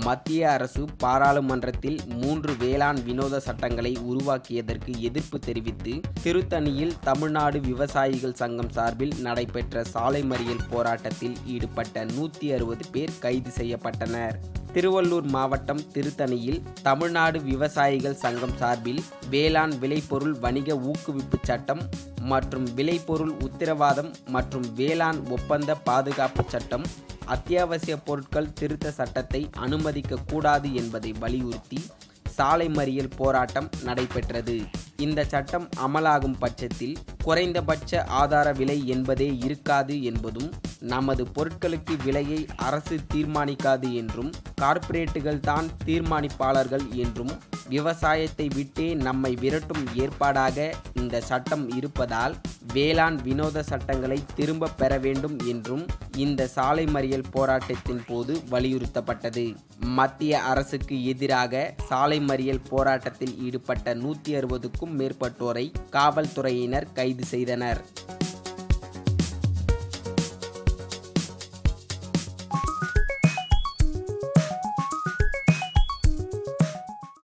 மத்திய அரசு பாராளுமன்றத்தில் 3 வேளாண் வினோத சட்டங்களை உருவாக்கியதற்கு எதிர்ப்பு தெரிவித்து திருத்தணியில் தமிழ்நாடு விவசாயிகள் சங்கம் சார்பில் நடைபெற்ற சாலை மறியல் போராட்டத்தில் ஈடுபட்ட 160 பேர் கைது செய்யப்பட்டனர். திருவள்ளூர் மாவட்டம் திருத்தணியில் தமிழ்நாடு விவசாயிகள் சங்கம் சார்பில் வேளாண் விளைபொருள் வணிக ஊக்குவிப்பு சட்டம் மற்றும் விளைபொருள் உத்தரவாதம் மற்றும் வேளாண் ஒப்பந்த பாதுகாப்பு சட்டம், அத்தியாவசிய பொருட்கள் திருத்த சட்டத்தை அனுமதிக்க கூடாது என்பதை வலியுறுத்தி சாலை மறியல் போராட்டம் நடைபெற்றது. இந்த சட்டம் அமலாகும் பட்சத்தில் குறைந்தபட்ச ஆதார விலை என்பதே இருக்காது என்பதும், நமது பொருட்களுக்கு விலையை அரசு தீர்மானிக்காது என்றும், கார்ப்பரேட்டுகள் தான் தீர்மானிப்பாளர்கள் என்றும், விவசாயத்தை விட்டே நம்மை விரட்டும் ஏற்பாடாக இந்த சட்டம் இருப்பதால் வேளாண் வினோத சட்டங்களை திரும்ப பெற வேண்டும் என்றும் இந்த சாலை மறியல் போராட்டத்தின் போது வலியுறுத்தப்பட்டது. மத்திய அரசுக்கு எதிராக சாலை மறியல் போராட்டத்தில் ஈடுபட்ட 160க்கும் மேற்பட்டோரை காவல்துறையினர் கைது செய்தனர்.